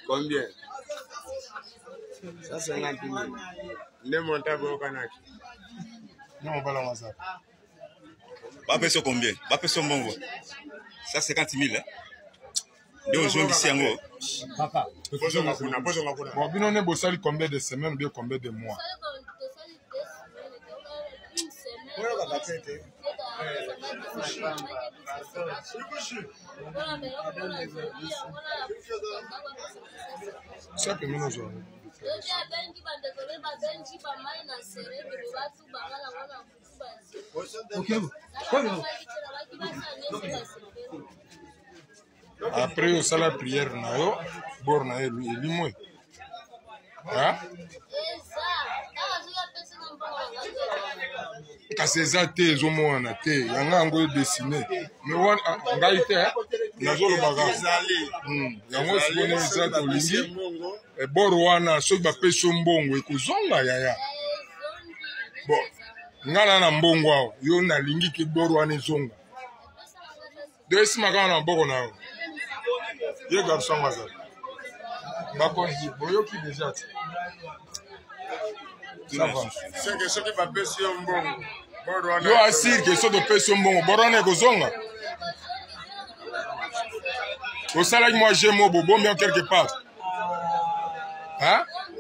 Combien? 150 000. Ne montable au Kanaki. Non, on va la WhatsApp. Va payer combien? Va payer son bon. 150 000. De aujourd'hui, c'est un gros. Papa, bon, bien on est bossé combien de semaines ou bien combien de mois? Ça peut nous jouer. Après, au salle la prière, borna et limoué. Hein? Kaseza te zomo na te yanga ngo dessiner mais wan ngai te nazolo baga yango sibone za to lingi e boro wana so ba peso mbongo ekozonga yaya bon ngala na mbongo awo yo na lingi ke boro wana ezonga de sima kana na mboko na yo ye garçon waza bakonzi boyoki déjà ça va c'est que ce qui va baisser un bon. Yo assire que so de peso mbongo borone kozonga. Au salaire moi j'ai mon bobo mais quelque part. Hein?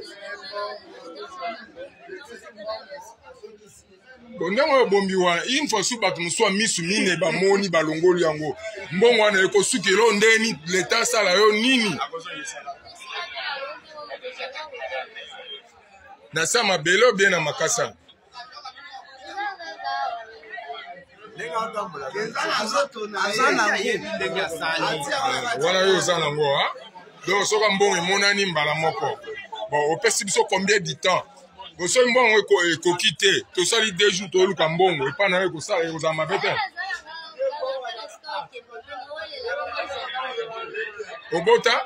Bondengo bombi wana une fois sous batu so misu mine ba moni ba longoli yango. Mbongo wana eko sukelo ndeni l'état sala yo nini? Na sama belo bien na makasa. Voilà yo zana ngo ha. Donc soka mbongo monani mbala moko. Bon opesi biso combien de temps? Bo so mbongo eko kite, to sali 2 jours to luka mbongo, e pa na eko sala eko za mabete. Obota?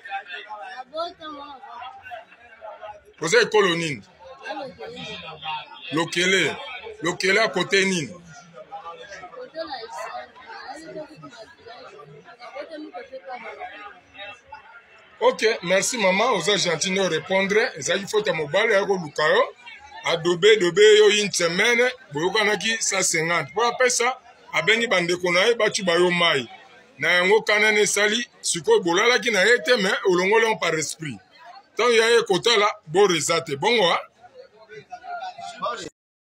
Vous avez colonie. Lokele à côté nini. Ok, merci maman. Vous êtes gentil de répondre. Il faut que mobile et lukayo. Adobe yo une semaine. Boyokanaki 150. Pour après ça, abeni bande konae batu bayo mai. Na yango kanane sali. Siko bolala ki na yete mais olongole par esprit. Tant il y a un côté là, bon resate. Bon, hein?